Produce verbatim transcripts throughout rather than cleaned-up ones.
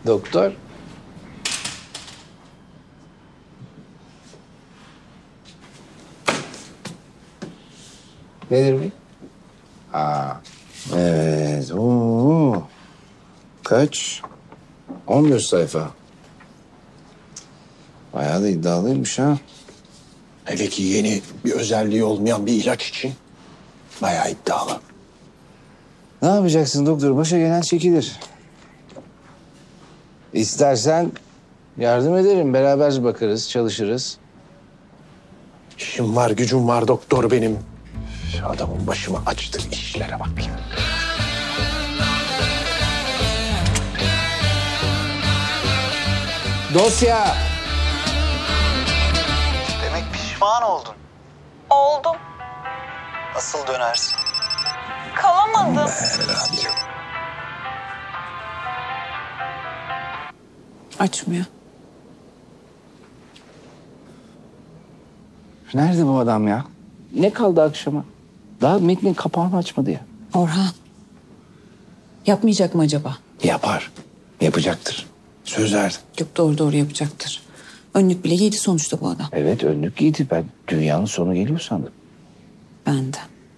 Doktor. Nedir bu? Aa, evet. Oo. Kaç? on bir sayfa. Bayağı da iddialıymış ha. Hele ki yeni bir özelliği olmayan bir ilaç için bayağı iddialı. Ne yapacaksın doktor? Başa gelen çekilir. İstersen yardım ederim. Beraber bakarız, çalışırız. İşim var, gücüm var doktor benim. Adamın başıma açtığı işlere bak ya. Dosya. Demek pişman oldun. Oldum. Nasıl dönersin? Kalamadım. Açmıyor. Nerede bu adam ya? Ne kaldı akşama? Daha metnin kapağını açmadı ya. Orhan. Yapmayacak mı acaba? Yapar. Yapacaktır. Söz verdim. Yok, doğru doğru yapacaktır. Önlük bile giydi sonuçta bu adam. Evet, önlük giydi. Ben dünyanın sonu geliyor sandım. Ben de.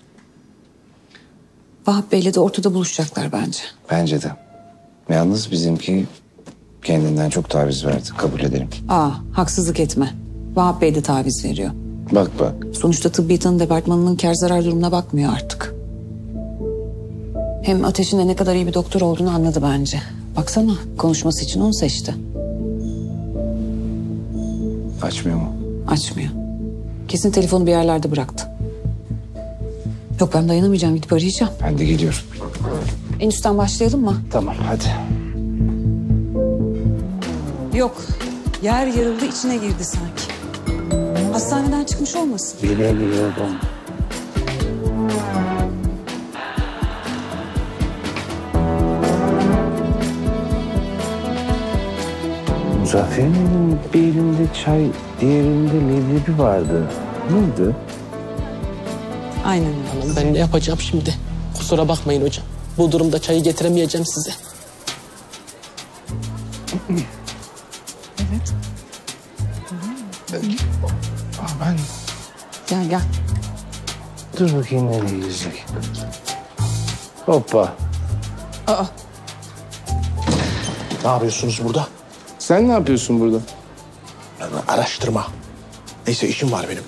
Vahap Bey'le de ortada buluşacaklar bence. Bence de. Yalnız bizimki kendinden çok taviz verdi. Kabul edelim. Aa, haksızlık etme. Vahap Bey de taviz veriyor. Bak bak. Sonuçta tıbbiyatının departmanının kar zarar durumuna bakmıyor artık. Hem Ateş'in de ne kadar iyi bir doktor olduğunu anladı bence. Baksana, konuşması için onu seçti. Açmıyor mu? Açmıyor. Kesin telefonu bir yerlerde bıraktı. Yok, ben dayanamayacağım, gidip arayacağım. Ben de geliyorum. En üstten başlayalım mı? Tamam, hadi. Yok, yer yarıldı, içine girdi sanki. Hastaneden çıkmış olmasın? Bilemiyorum. Muzaffer'in bir elinde çay, diğerinde leblebi vardı. Neydi? Aynen öyle. Hanım, ben ne yapacağım şimdi? Kusura bakmayın hocam. Bu durumda çayı getiremeyeceğim size. Evet. Aa, ben... Gel gel. Dur bakayım nereye gidecek. Hoppa. Aa, Ne yapıyorsunuz burada? Sen ne yapıyorsun burada? Araştırma. Neyse, işim var benim.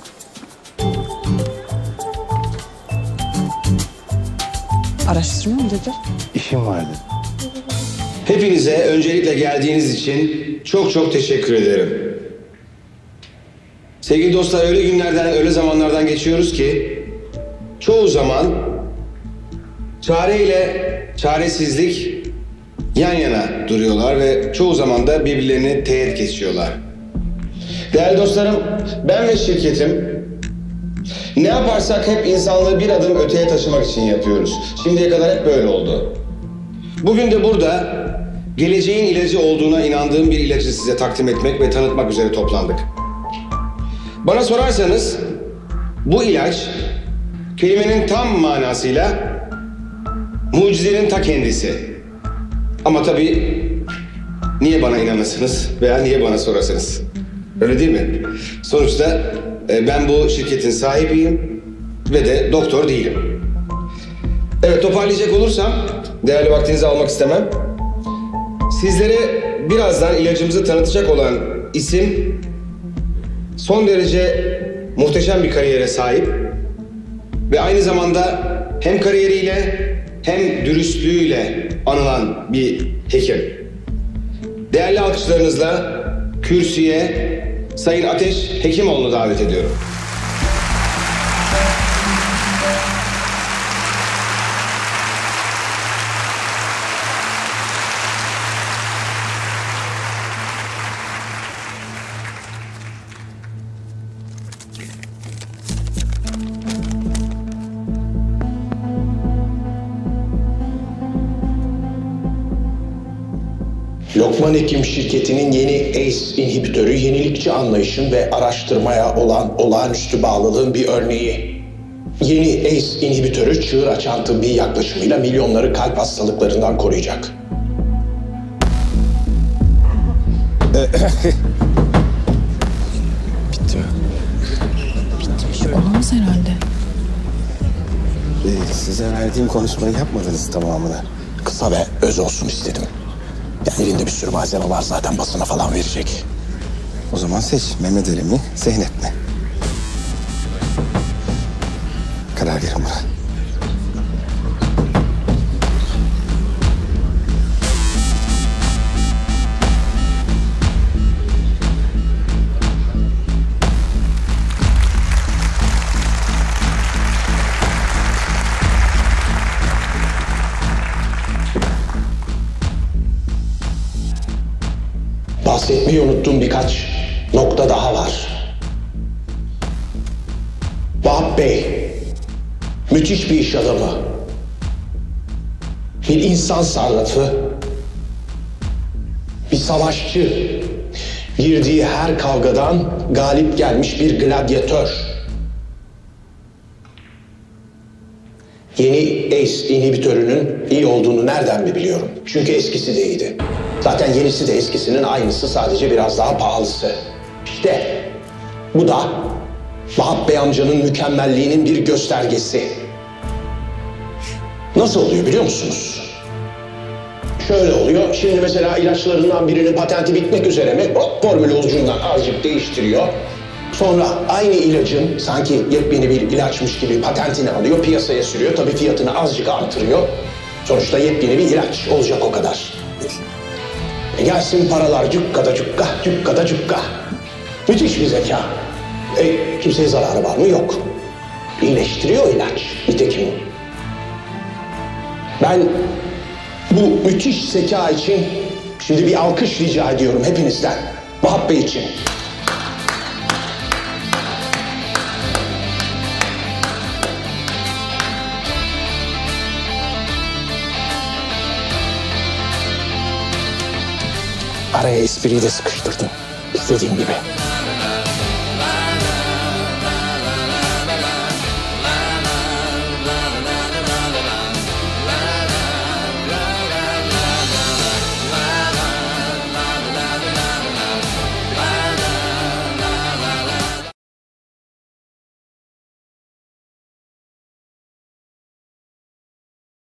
araştırma mı dedi? İşim vardı. Hepinize öncelikle geldiğiniz için çok çok teşekkür ederim. Sevgili dostlar, öyle günlerden, öyle zamanlardan geçiyoruz ki çoğu zaman çare ile çaresizlik yan yana duruyorlar ve çoğu zaman da birbirlerini teğet geçiyorlar. Değerli dostlarım, ben ve şirketim ne yaparsak hep insanlığı bir adım öteye taşımak için yapıyoruz. Şimdiye kadar hep böyle oldu. Bugün de burada geleceğin ilacı olduğuna inandığım bir ilacı size takdim etmek ve tanıtmak üzere toplandık. Bana sorarsanız bu ilaç kelimenin tam manasıyla mucizenin ta kendisi. Ama tabii niye bana inanırsınız veya niye bana sorasınız? Öyle değil mi? Sonuçta e, ben bu şirketin sahibiyim ve de doktor değilim. Evet, toparlayacak olursam, değerli vaktinizi almak istemem. Sizlere birazdan ilacımızı tanıtacak olan isim son derece muhteşem bir kariyere sahip ve aynı zamanda hem kariyeriyle hem dürüstlüğüyle anılan bir hekim. Değerli alkışlarınızla kürsüye Sayın Ateş Hekimoğlu'nu davet ediyorum. Lokman Hekim şirketinin yeni A C E inhibitörü yenilikçi anlayışın ve araştırmaya olan olağanüstü bağlılığın bir örneği. Yeni A C E inhibitörü çığır açan tıbbi yaklaşımıyla milyonları kalp hastalıklarından koruyacak. Bitti mi? Olamaz herhalde. Ee, size verdiğim konuşmayı yapmadınız tamamını. Kısa ve öz olsun istedim. Yani elinde bir sürü malzeme var zaten, basına falan verecek. O zaman seç Mehmet Ali mi, Zeynep mi? Karar verin buna. Bahsetmeyi unuttuğum birkaç nokta daha var. Vahap Bey, müthiş bir iş adamı. Bir insan sarrafı. Bir savaşçı. Girdiği her kavgadan galip gelmiş bir gladyatör. Yeni ACE inhibitörünün iyi olduğunu nereden mi biliyorum? Çünkü eskisi de iyiydi. Zaten yenisi de eskisinin aynısı, sadece biraz daha pahalısı. İşte bu da Vahap Bey amcanın mükemmelliğinin bir göstergesi. Nasıl oluyor biliyor musunuz? Şöyle oluyor. Şimdi mesela ilaçlarından birinin patenti bitmek üzere mi? Hop, formülü ucundan azıcık değiştiriyor. Sonra aynı ilacın sanki yepyeni bir ilaçmış gibi patentini alıyor, piyasaya sürüyor. Tabii fiyatını azıcık artırıyor. Sonuçta yepyeni bir ilaç olacak, o kadar. E gelsin paralar cukkada cukka, cukkada cukka. Müthiş bir zeka. E, kimseye zararı var mı? Yok. İyileştiriyor ilaç, nitekim. Ben bu müthiş zeka için şimdi bir alkış rica ediyorum hepinizden. Vahap Bey için. Araya espriyi de sıkıştırdım. İstediğim gibi.